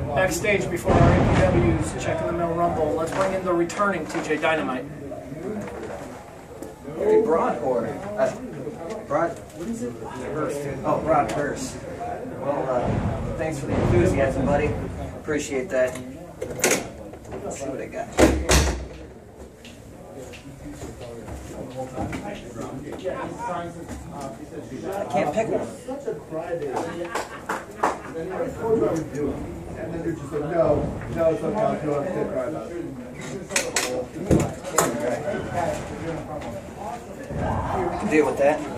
Backstage before our APWs, checking the Mill Rumble. Let's bring in the returning TJ Dynamite. Harry Broadhurst. What is it? Oh, Broadhurst. Well, thanks for the enthusiasm, buddy. Appreciate that. Let's see what I got. I can't pick one. And then you're just like, no, it's okay, you don't have to cry about it. Deal with that.